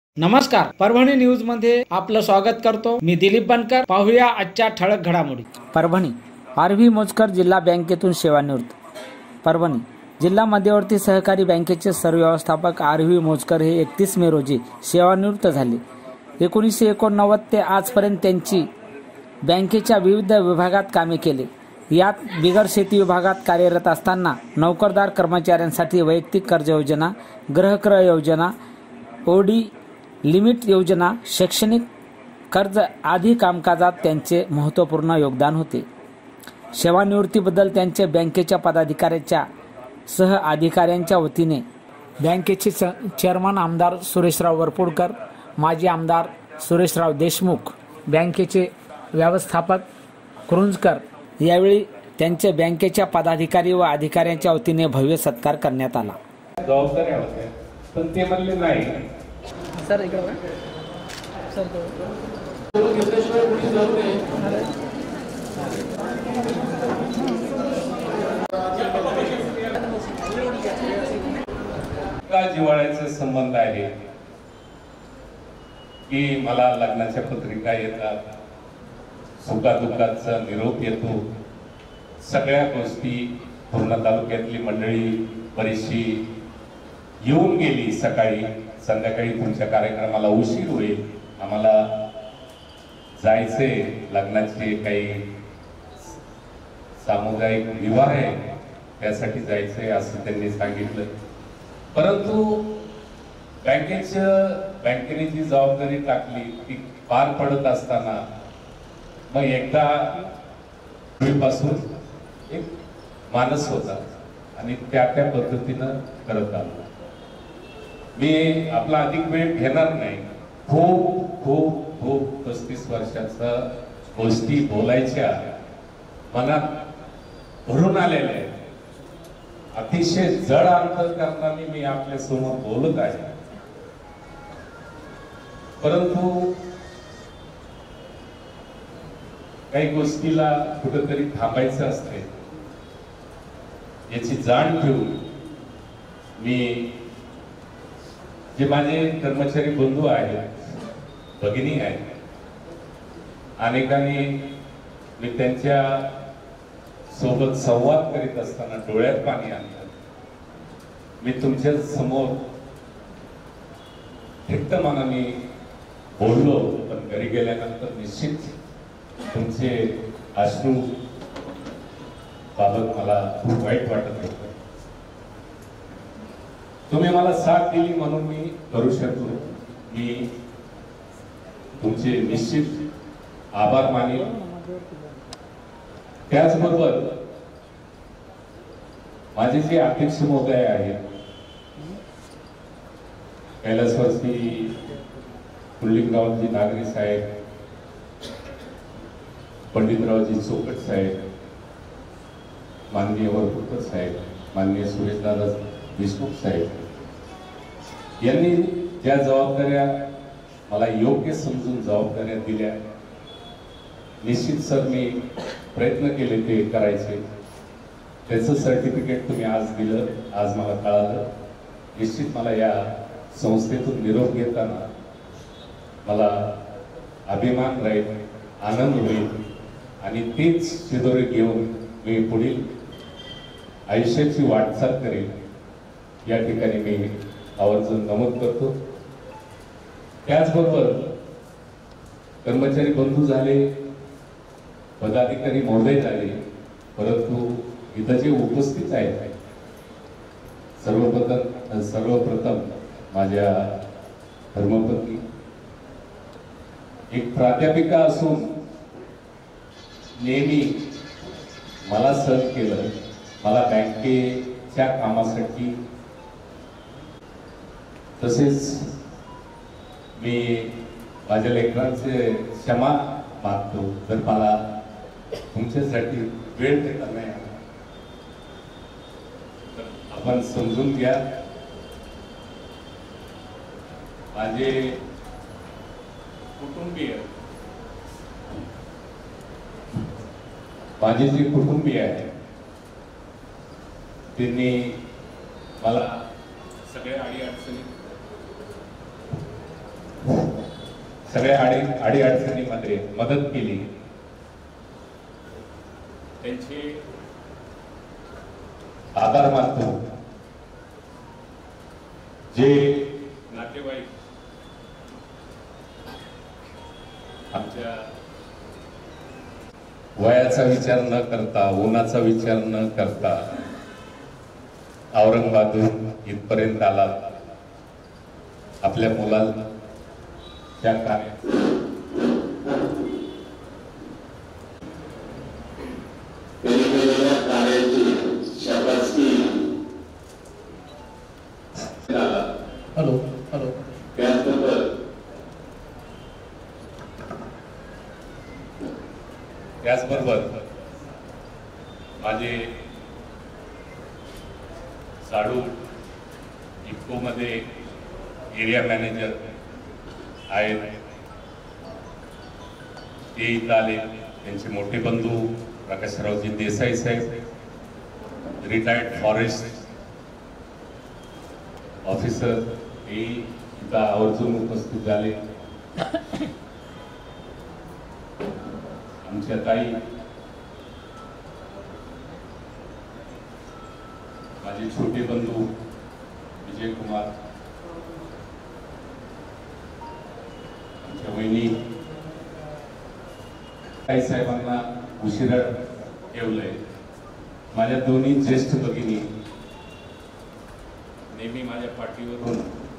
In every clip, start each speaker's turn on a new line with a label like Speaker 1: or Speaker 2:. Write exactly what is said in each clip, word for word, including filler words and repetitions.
Speaker 1: नमस्कार, परभणी न्यूज मध्ये आपलं स्वागत करतो। मी दिलीप बनकर। पाहूया आजच्या ठळक घडामोडी। परभणी आर व्ही मोजकर जिल्हा बँकेतून सेवानिवृत्त। परभणी जिल्हा मध्यवर्ती सहकारी बँकेचे सरव्यवस्थापक आर व्ही मोजकर हे एकतीस मे रोजी सेवानिवृत्त झाले। एकोणीसशे एकोणनव्वद ते आजपर्यंत त्यांची बँकेच्या विविध विभागात कामे केले। यात बिगर शेती विभागात कार्यरत असताना नोकरदार कर्मचाऱ्यांसाठी वैयक्तिक कर्ज योजना, गृहक्रय योजना, ओडी लिमिट योजना, शैक्षणिक कर्ज आदी कामकाजात त्यांचे महत्त्वपूर्ण योगदान होते। सेवानिवृत्तीबद्दल त्यांचे बँकेच्या पदाधिकाऱ्यांच्या सह अधिकाऱ्यांच्या वतीने बँकेचे चेअरमन आमदार सुरेशराव वरपुडकर, माजी आमदार सुरेशराव देशमुख, बँकेचे व्यवस्थापक कुरुंजकर यावेळी त्यांचे बँकेच्या पदाधिकारी व अधिकाऱ्यांच्या वतीने भव्य सत्कार करण्यात आला।
Speaker 2: जबाबदाऱ्या होत्या पण ते म्हणले नाही
Speaker 1: सर इकडे बघा सर
Speaker 2: तो घेतल्याशिवाय कुणी जाऊ नये। का जिव्हाळ्याचे संबंध आहे की मला लग्नाच्या पत्रिका येतात, सुखादुःखाचा निरोप येतो, सगळ्या गोष्टी पूर्ण तालुक्यातली मंडळी बरीचशी येऊन गेली। सकाळी संध्याकाळी तुमच्या कार्यक्रमाला उशीर होईल, आम्हाला जायचे, लग्नाचे काही सामुदायिक विवाह आहे त्यासाठी जायचंय असं त्यांनी सांगितलं। परंतु बँकेचं बँकेने जी जबाबदारी टाकली ती पार पडत असताना मग एकदा पूर्वीपासून एक मानस होता आणि त्या त्या पद्धतीनं करत आलो। मी आपला अधिक वेळ घेणार नाही। खूप खूप खूप पस्तीस वर्षाचा गोष्टी बोलायच्या मनात भरून आलेल्या आहेत। अतिशय जड अंतःकरणाने मी आपल्या समोर बोलत आहे, परंतु काही गोष्टीला कुठेतरी थांबायचं असते याची जाण ठेवून मी जे माझे कर्मचारी बंधू आहेत, भगिनी आहेत, अनेकांनी मी त्यांच्या सोबत संवाद करीत असताना डोळ्यात पाणी आणलं। मी तुमच्या समोर रिक्त मनाने बोललो, पण घरी गेल्यानंतर निश्चित तुमचे अश्रू बाबत मला खूप वाईट वाटत होतं। तुम्ही मला साथ दिली म्हणून मी करू शकलो। मी तुमचे निश्चित आभार मानेल। त्याचबरोबर माझे जे अध्यक्ष महोदय आहेत, कैलासवासी पुल्लिंगरावजी नागरी साहेब, पंडितरावजी चोपट साहेब, माननीय वरपुडकर साहेब, माननीय सुरेशदादा देशमुख साहेब यांनी ज्या जबाबदाऱ्या मला योग्य समजून जबाबदाऱ्या दिल्या, निश्चित सर मी प्रयत्न केले ते करायचे। त्याचं सर्टिफिकेट तुम्ही आज दिलं, आज मला कळालं। निश्चित मला या संस्थेतून निरोप घेताना मला अभिमान राहील, आनंद होईल आणि तीच शिदोरी घेऊन मी पुढील आयुष्याची वाटचाल करेन या ठिकाणी मी आवर्जून नमूद करतो। त्याचबरोबर कर्मचारी बंधू झाले, पदाधिकारी महोदय झाले, परंतु इथं जे उपस्थित आहेत सर्वप्रथम सर्वप्रथम माझ्या धर्मपत्नी, एक प्राध्यापिका असून नेहमी मला सहन केलं, मला बँकेच्या कामासाठी, तसेच मी माझ्या लेकरांचे क्षमा मागतो तर मला तुमच्यासाठी वेळ देता नाही आला, आपण समजून घ्या। माझे कुटुंबीय माझे जे कुटुंबीय आहे त्यांनी मला सगळ्या अडी अडचणी सगळ्या आडी अडीअडचणीमध्ये मदत केली, त्यांचे आभार मानतो. जे नातेवाईक आमच्या वयाचा विचार न करता, उन्हाचा विचार न करता औरंगाबादहून इथपर्यंत आला, आपल्या मुलाला त्या कार्यात हॅलो हॅलो त्याचबरोबर त्याचबरोबर माझे साडू इफ्को मध्ये एरिया मॅनेजर आहेत, ते इथं आले. त्यांचे मोठे बंधू प्रकाशरावजी देसाई साहेब, रिटायर्ड फॉरेस्ट ऑफिसर, हे इथं आवर्जून उपस्थित झाले. आमच्या ताई, माझे छोटे बंधू विजय कुमार, आमच्या वहिनी, ताई साहेबांना उशिरा ठेवलंय. माझ्या दोन्ही ज्येष्ठ भगिनी नेहमी माझ्या पाठीवरून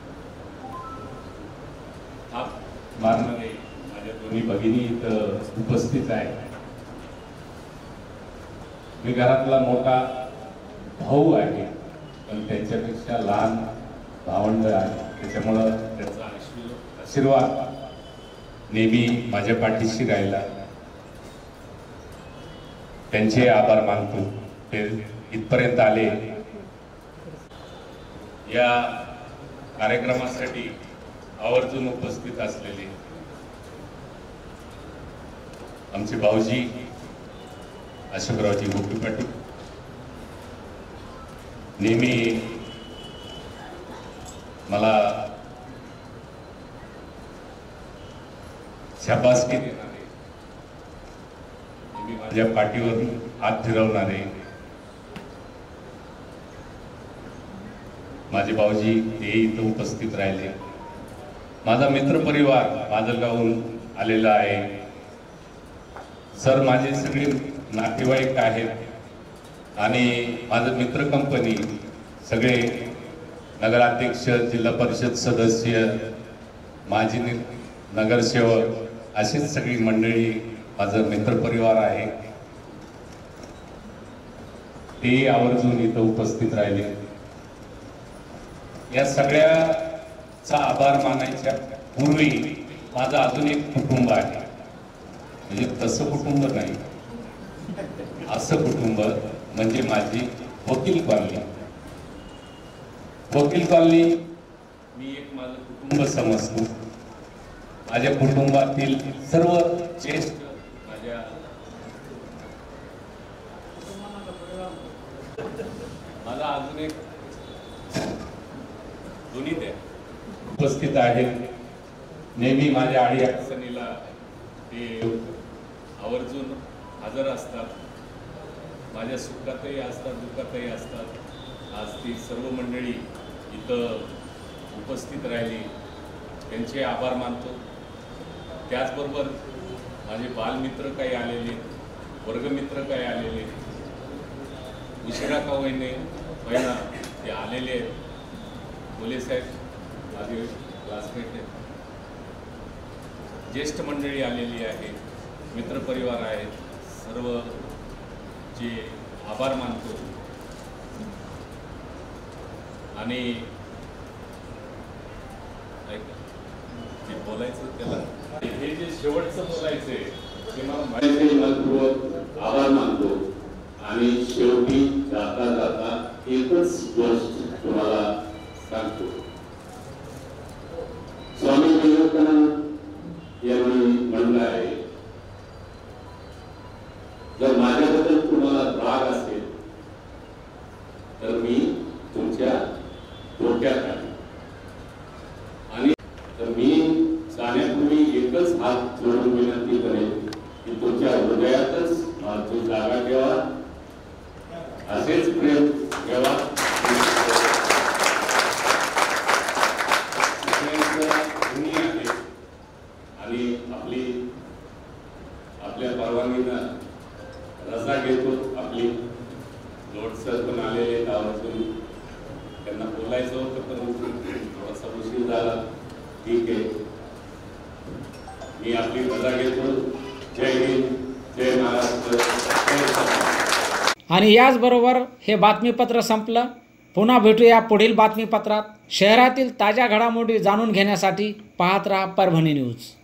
Speaker 2: हात मारणारे माझ्या दोन्ही भगिनी इथं उपस्थित आहे. मी घरातला मोठा भाऊ आहे, पण त्यांच्यापेक्षा लहान भावंड आहे, त्याच्यामुळं त्याचा आशीर्वाद नेहमी माझ्या पाठीशी राहिला. त्यांचे आभार मानतो. ते इथपर्यंत आले. या कार्यक्रमासाठी आवर्जून उपस्थित असलेले आमचे भाऊजी अशोकरावजी गोपी पाटील, नेहमी मला शाबासकी देणारे, नेहमी माझ्या पाठीवर हात फिरवणारे माझे भाऊजी, ते इथं उपस्थित राहिले. माझा मित्र परिवार माजलगावहून आलेला आहे. सर माझे सगळे नातेवाईक आहेत आणि माझं मित्र कंपनी, सगळे नगराध्यक्ष, जिल्हा परिषद सदस्य, माजी नगरसेवक, अशीच सगळी मंडळी माझं मित्र परिवार आहे. ते आवर्जून इथं उपस्थित राहिले. या सगळ्याचा आभार मानायच्या पूर्वी माझं अजून एक कुटुंब आहे. म्हणजे तसं कुटुंब नाही, असं कुटुंब म्हणजे माझी वकील कॉलनी. वकील कॉलनी मी एक माझं कुटुंब समजतो. माझ्या कुटुंबातील सर्व ज्येष्ठ, माझ्या माझा अजून एक दोन्ही ते उपस्थित आहेत. नेहमी माझ्या आडी अडचणीला ते आवर्जून हजर असतात. माझ्या सुखातही असतात, दुःखातही असतात. आज ती सर्व मंडळी इथं उपस्थित राहिली, त्यांचे आभार मानतो. त्याचबरोबर माझे बालमित्र काही आलेले, वर्गमित्र काही आलेले, उशिरा का होईने होईना ते आलेले आहेत. बोले साहेब माझे क्लासमेट आहेत. ज्येष्ठ मंडळी आलेली आहे, मित्रपरिवार आहेत. सर्वचे आभार मानतो. आणि जे बोलायचं त्याला, हे जे शेवटचं बोलायचंय ते मला माहिती, मनपूर्वक आभार मानतो. आणि शेवटी जाता जाता एकच गोष्ट तुम्हाला सांगतो. स्वामी विवेकानंद यांनी म्हणलं आहे, जर माझ्याबद्दल तुम्हाला राग असेल तर मी तुमच्या डोक्यात आहे, आणि तर मी जाण्यापूर्वी असेच प्रेम व्यवहार आहे आणि आपली आपल्या परवानगीनं रजा घेतो. आपली लोटसर पण आलेले गावातून, त्यांना बोलायचं होतं परंतु थोडासा उशीर झाला. ठीक आहे, मी आपली रजा घेतो. जय हिंद, जय महाराष्ट्र, जय भारत.
Speaker 1: आणि याचबरोबर हे बातमीपत्र संपलं. पुन्हा भेटूया पुढील बातमीपत्रात. शहरातील ताज्या घडामोडी जाणून घेण्यासाठी पाहत राहा परभणी न्यूज.